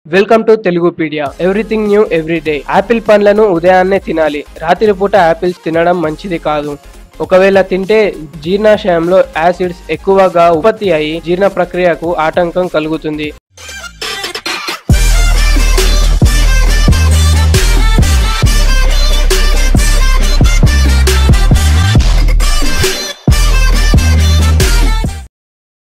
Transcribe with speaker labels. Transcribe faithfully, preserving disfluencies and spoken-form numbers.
Speaker 1: Welcome to Telugupedia. Everything new every day. Apple పండ్లను ఉదయాన్నే తినాలి. రాత్రిపూట యాపిల్స్ తినడం మంచిది కాదు. ఒకవేళ తింటే జీర్ణాశయంలో యాసిడ్స్ ఎక్కువగా ఉత్పత్తి అయి జీర్ణ ప్రక్రియకు ఆటంకం కలుగుతుంది.